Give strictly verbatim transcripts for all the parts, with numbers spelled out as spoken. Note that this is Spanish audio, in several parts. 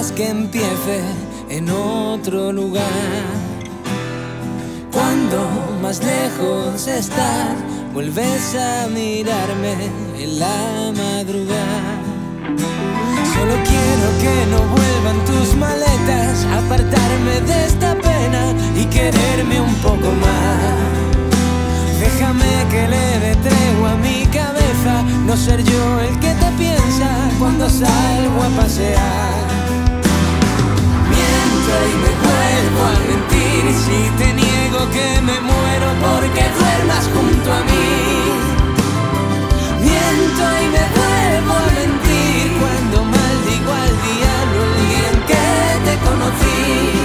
quieres que empiece en otro lugar. Cuando más lejos estás, vuelves a mirarme en la madrugada. Solo quiero que no vuelvan tus maletas, apartarme de esta pena y quererme un poco más. Déjame que le dé tregua a mi cabeza, no ser yo el que te piensa cuando salgo a pasear. Miento y me vuelvo a mentir si te niego que me muero porque duermas junto a mí. Miento y me vuelvo a mentir cuando maldigo al diablo el día en que te conocí.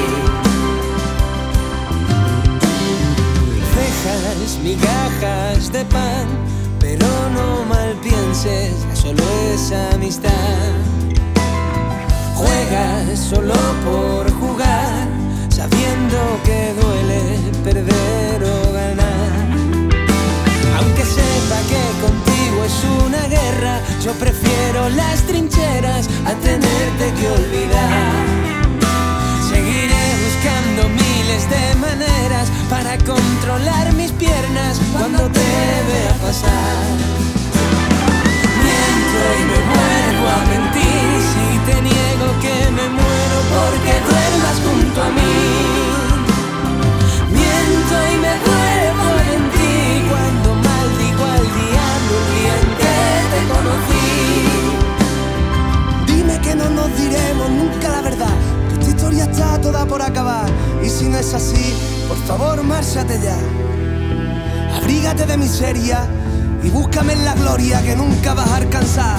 Dejas migajas de pan, pero no mal pienses, solo es amistad. Juegas solo por jugar, sabiendo que duele perder o ganar. Aunque sepa que contigo es una guerra, yo prefiero las trincheras a tenerte que olvidar. Seguiré buscando miles de maneras para controlar mis piernas cuando te vea pasar. Miento y me vuelvo a mentir si te niego que me muero porque duermas junto a mí. Miento y me vuelvo a mentir cuando maldigo al diablo el día en que te conocí. Dime que no nos diremos nunca la verdad, que esta historia está toda por acabar. Y si no es así, por favor, márchate ya. Abrígate de miseria y búscame en la gloria que nunca vas a alcanzar.